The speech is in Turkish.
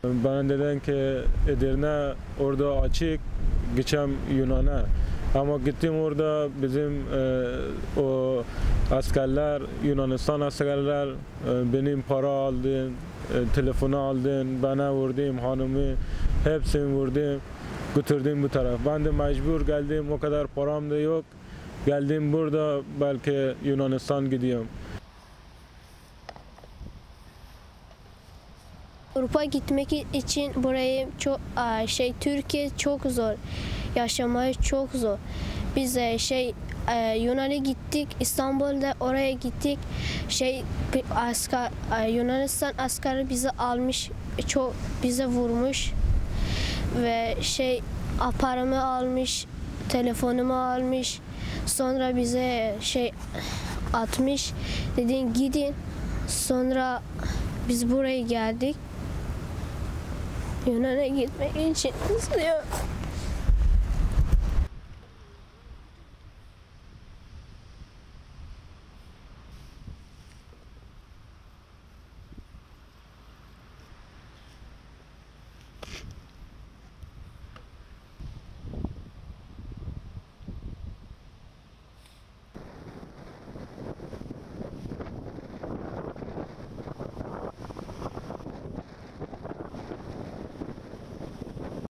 Bana dedin ki Edirne orada açık, geçem Yunan'a. Ama gittim orada bizim o askerler, Yunanistan askerler benim para aldın, telefonu aldın, bana vurdum, hanımı hepsini vurdum, götürdüm bu taraf. Ben de mecbur geldim, o kadar param da yok. Geldim burada, belki Yunanistan gidiyorum. Avrupa gitmek için burayı çok Türkiye çok zor. Yaşamayı çok zor. Biz Yunan'a gittik, İstanbul'da oraya gittik. Yunanistan askeri bizi almış, çok bize vurmuş ve aparamı almış, telefonumu almış. Sonra bize atmış. Dedin gidin. Sonra biz buraya geldik. Yunan'a gitmek için istiyorum.